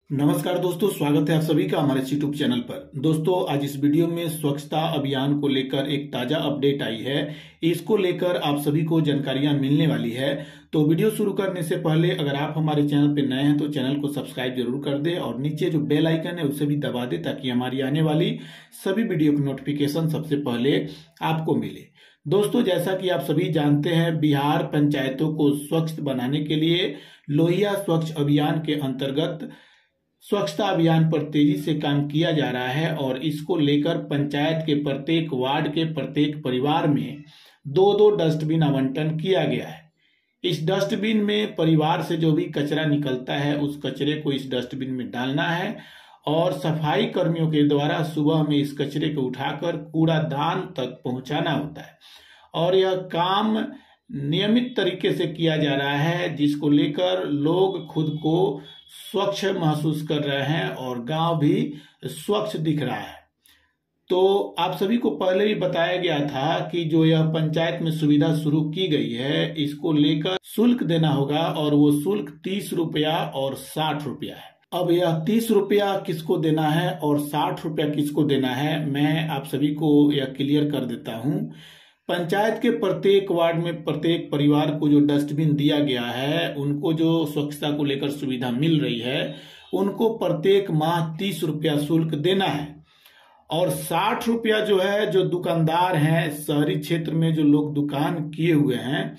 नमस्कार दोस्तों, स्वागत है आप सभी का हमारे यूट्यूब चैनल पर। दोस्तों, आज इस वीडियो में स्वच्छता अभियान को लेकर एक ताजा अपडेट आई है। इसको लेकर आप सभी को जानकारियां मिलने वाली है। तो वीडियो शुरू करने से पहले अगर आप हमारे चैनल पर नए हैं तो चैनल को सब्सक्राइब जरूर कर दें और नीचे जो बेल आइकन है उसे भी दबा दें ताकि हमारी आने वाली सभी वीडियो की नोटिफिकेशन सबसे पहले आपको मिले। दोस्तों, जैसा कि आप सभी जानते हैं, बिहार पंचायतों को स्वच्छ बनाने के लिए लोहिया स्वच्छ अभियान के अंतर्गत स्वच्छता अभियान पर तेजी से काम किया जा रहा है और इसको लेकर पंचायत के प्रत्येक वार्ड के प्रत्येक परिवार में दो दो डस्टबिन आवंटन किया गया है। इस डस्टबिन में परिवार से जो भी कचरा निकलता है उस कचरे को इस डस्टबिन में डालना है और सफाई कर्मियों के द्वारा सुबह में इस कचरे को उठाकर कूड़ादान तक पहुंचाना होता है और यह काम नियमित तरीके से किया जा रहा है, जिसको लेकर लोग खुद को स्वच्छ महसूस कर रहे हैं और गांव भी स्वच्छ दिख रहा है। तो आप सभी को पहले भी बताया गया था कि जो यह पंचायत में सुविधा शुरू की गई है, इसको लेकर शुल्क देना होगा और वो शुल्क 30 रुपया और 60 रुपया है। अब यह 30 रुपया किसको देना है और 60 रुपया किसको देना है, मैं आप सभी को यह क्लियर कर देता हूँ। पंचायत के प्रत्येक वार्ड में प्रत्येक परिवार को जो डस्टबिन दिया गया है, उनको जो स्वच्छता को लेकर सुविधा मिल रही है, उनको प्रत्येक माह 30 रुपया शुल्क देना है और 60 रुपया जो है जो दुकानदार हैं, शहरी क्षेत्र में जो लोग दुकान किए हुए हैं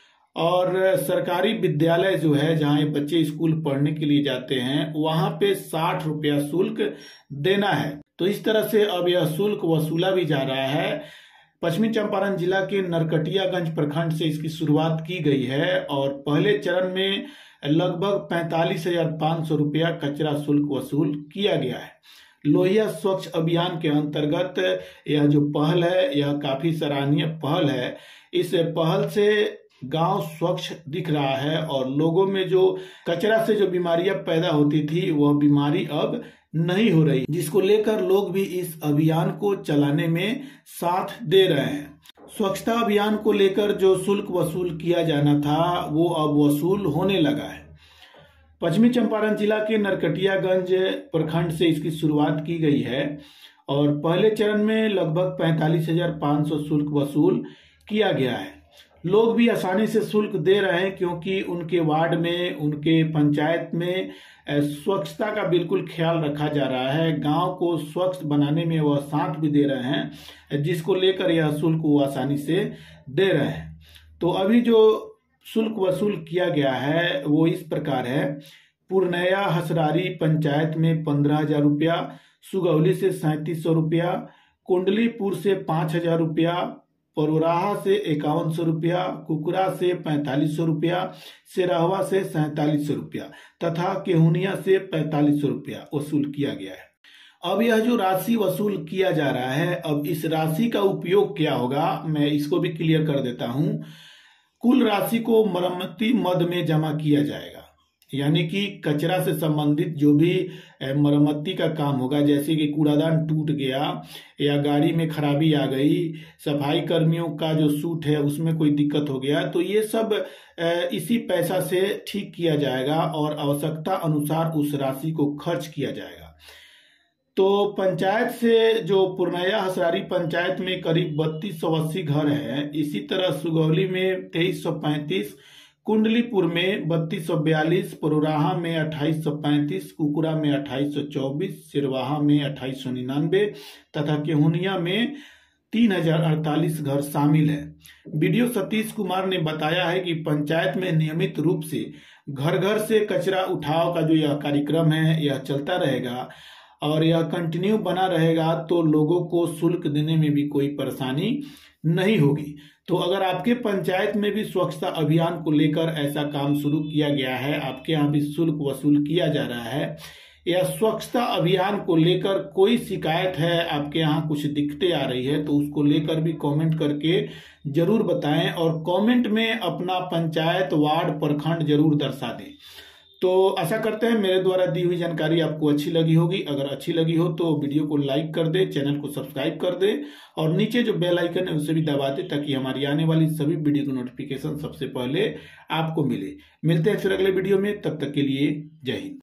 और सरकारी विद्यालय जो है जहाँ ये बच्चे स्कूल पढ़ने के लिए जाते हैं, वहां पे 60 रुपया शुल्क देना है। तो इस तरह से अब यह शुल्क वसूला भी जा रहा है। पश्चिमी चंपारण जिला के नरकटियागंज प्रखंड से इसकी शुरुआत की गई है और पहले चरण में लगभग 45,500 रुपया कचरा शुल्क वसूल किया गया है। लोहिया स्वच्छ अभियान के अंतर्गत यह जो पहल है, यह काफी सराहनीय पहल है। इस पहल से गांव स्वच्छ दिख रहा है और लोगों में जो कचरा से जो बीमारियां पैदा होती थी वह बीमारी अब नहीं हो रही, जिसको लेकर लोग भी इस अभियान को चलाने में साथ दे रहे हैं। स्वच्छता अभियान को लेकर जो शुल्क वसूल किया जाना था वो अब वसूल होने लगा है। पश्चिमी चंपारण जिला के नरकटियागंज प्रखंड से इसकी शुरुआत की गई है और पहले चरण में लगभग 45,500 शुल्क वसूल किया गया है। लोग भी आसानी से शुल्क दे रहे हैं क्योंकि उनके वार्ड में, उनके पंचायत में स्वच्छता का बिल्कुल ख्याल रखा जा रहा है। गांव को स्वच्छ बनाने में वह साथ भी दे रहे हैं, जिसको लेकर यह शुल्क वो आसानी से दे रहे हैं। तो अभी जो शुल्क वसूल किया गया है वो इस प्रकार है। पुरनया हसरारी पंचायत में 15,000 रुपया, सुगौली से 3700 रुपया, कुंडलीपुर से 5,000 रुपया, परोराहा से 5100 रुपया, कुकरा से 4500 रुपया, सिराहवा से 4700 रुपया तथा केहुनिया से 4500 रुपया वसूल किया गया है। अब यह जो राशि वसूल किया जा रहा है, अब इस राशि का उपयोग क्या होगा, मैं इसको भी क्लियर कर देता हूं। कुल राशि को मरम्मती मद में जमा किया जाएगा, यानी कि कचरा से संबंधित जो भी मरम्मती का काम होगा, जैसे कि कूड़ादान टूट गया या गाड़ी में खराबी आ गई, सफाई कर्मियों का जो सूट है उसमें कोई दिक्कत हो गया, तो ये सब इसी पैसा से ठीक किया जाएगा और आवश्यकता अनुसार उस राशि को खर्च किया जाएगा। तो पंचायत से जो पुरनया हसरारी पंचायत में करीब 3280 घर है, इसी तरह सुगौली में 2335, कुंडलीपुर में 3242, परोराहा में 2835, कुकुरा में 2824, सिरवाहा में 2899 तथा केहुनिया में 3048 घर शामिल है। बीडीओ सतीश कुमार ने बताया है कि पंचायत में नियमित रूप से घर घर से कचरा उठाव का जो यह कार्यक्रम है यह चलता रहेगा और यह कंटिन्यू बना रहेगा, तो लोगों को शुल्क देने में भी कोई परेशानी नहीं होगी। तो अगर आपके पंचायत में भी स्वच्छता अभियान को लेकर ऐसा काम शुरू किया गया है, आपके यहाँ भी शुल्क वसूल किया जा रहा है, या स्वच्छता अभियान को लेकर कोई शिकायत है, आपके यहाँ कुछ दिक्कतें आ रही है, तो उसको लेकर भी कमेंट करके जरूर बताएं और कमेंट में अपना पंचायत, वार्ड, प्रखंड जरूर दर्शा दें। तो आशा करते हैं मेरे द्वारा दी हुई जानकारी आपको अच्छी लगी होगी। अगर अच्छी लगी हो तो वीडियो को लाइक कर दे, चैनल को सब्सक्राइब कर दे और नीचे जो बेल आइकन है उसे भी दबा दे ताकि हमारी आने वाली सभी वीडियो की नोटिफिकेशन सबसे पहले आपको मिले। मिलते हैं फिर अगले वीडियो में, तब तक के लिए जय हिंद।